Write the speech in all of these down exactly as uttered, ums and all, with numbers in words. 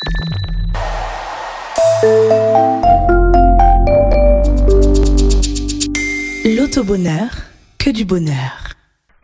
L'auto-bonheur, que du bonheur.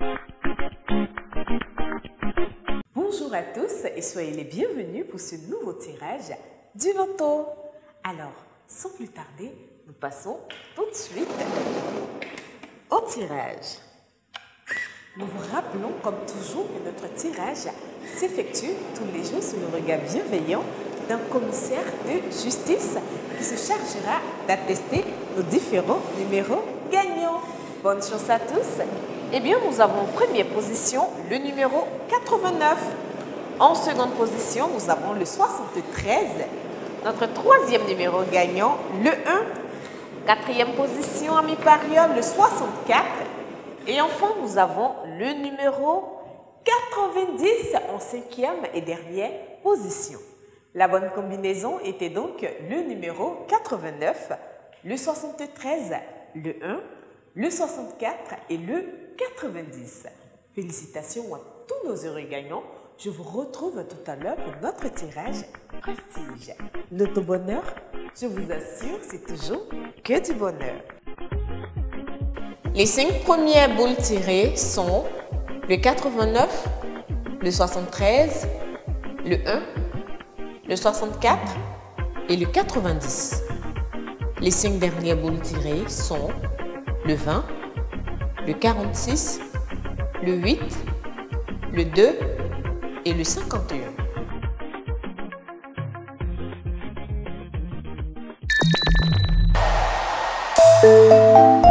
Bonjour à tous et soyez les bienvenus pour ce nouveau tirage du loto. Alors, sans plus tarder, nous passons tout de suite au tirage. Nous vous rappelons comme toujours que notre tirage s'effectue tous les jours sous le regard bienveillant d'un commissaire de justice qui se chargera d'attester nos différents numéros gagnants. Bonne chance à tous. Eh bien, nous avons en première position le numéro quatre-vingt-neuf. En seconde position, nous avons le soixante-treize. Notre troisième numéro gagnant, le un. Quatrième position, ami parieur, le soixante-quatre. Et enfin, nous avons le numéro quatre-vingt-dix en cinquième et dernière position. La bonne combinaison était donc le numéro quatre-vingt-neuf, le soixante-treize, le un, le soixante-quatre et le quatre-vingt-dix. Félicitations à tous nos heureux gagnants. Je vous retrouve tout à l'heure pour notre tirage prestige. L'auto-bonheur, je vous assure, c'est toujours que du bonheur. Les cinq premières boules tirées sont le quatre-vingt-neuf, le soixante-treize, le un, le soixante-quatre et le quatre-vingt-dix. Les cinq dernières boules tirées sont le vingt, le quarante-six, le huit, le deux et le cinquante et un.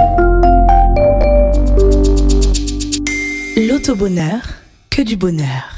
L'auto-bonheur, que du bonheur.